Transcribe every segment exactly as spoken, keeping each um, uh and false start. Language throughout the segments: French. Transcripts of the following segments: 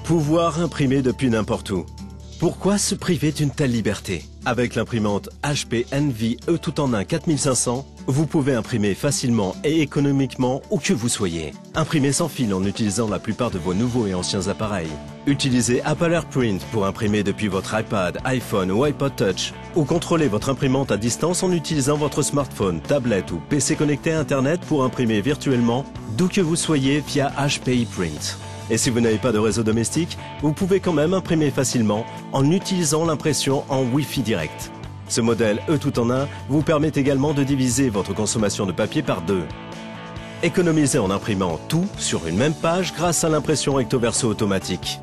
Pouvoir imprimer depuis n'importe où. Pourquoi se priver d'une telle liberté? Avec l'imprimante H P Envy E tout en un quatre mille cinq cents, vous pouvez imprimer facilement et économiquement où que vous soyez. Imprimez sans fil en utilisant la plupart de vos nouveaux et anciens appareils. Utilisez Apple AirPrint pour imprimer depuis votre iPad, iPhone ou iPod Touch. Ou contrôlez votre imprimante à distance en utilisant votre smartphone, tablette ou P C connecté à Internet pour imprimer virtuellement d'où que vous soyez via H P ePrint. Et si vous n'avez pas de réseau domestique, vous pouvez quand même imprimer facilement en utilisant l'impression en Wi-Fi direct. Ce modèle E tout en un vous permet également de diviser votre consommation de papier par deux. Économisez en imprimant tout sur une même page grâce à l'impression recto verso automatique.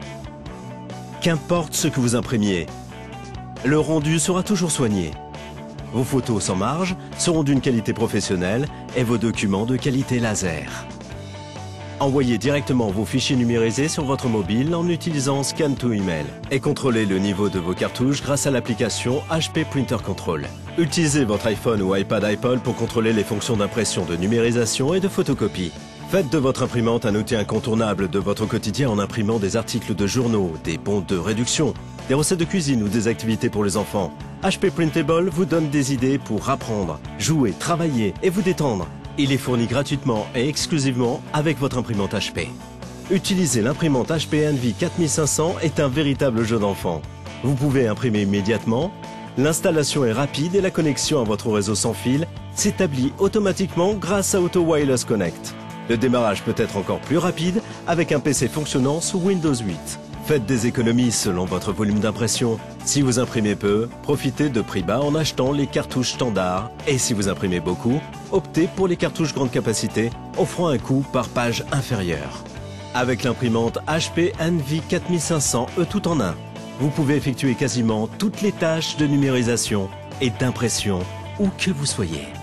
Qu'importe ce que vous imprimiez, le rendu sera toujours soigné. Vos photos sans marge seront d'une qualité professionnelle et vos documents de qualité laser. Envoyez directement vos fichiers numérisés sur votre mobile en utilisant Scan to Email et contrôlez le niveau de vos cartouches grâce à l'application H P Printer Control. Utilisez votre iPhone ou iPad Apple pour contrôler les fonctions d'impression, de numérisation et de photocopie. Faites de votre imprimante un outil incontournable de votre quotidien en imprimant des articles de journaux, des bons de réduction, des recettes de cuisine ou des activités pour les enfants. H P Printable vous donne des idées pour apprendre, jouer, travailler et vous détendre. Il est fourni gratuitement et exclusivement avec votre imprimante H P. Utiliser l'imprimante H P Envy quatre mille cinq cents est un véritable jeu d'enfant. Vous pouvez imprimer immédiatement, l'installation est rapide et la connexion à votre réseau sans fil s'établit automatiquement grâce à Auto Wireless Connect. Le démarrage peut être encore plus rapide avec un P C fonctionnant sous Windows huit. Faites des économies selon votre volume d'impression. Si vous imprimez peu, profitez de prix bas en achetant les cartouches standards. Et si vous imprimez beaucoup, optez pour les cartouches grande capacité, offrant un coût par page inférieur. Avec l'imprimante H P Envy quatre mille cinq cents E tout en un, vous pouvez effectuer quasiment toutes les tâches de numérisation et d'impression où que vous soyez.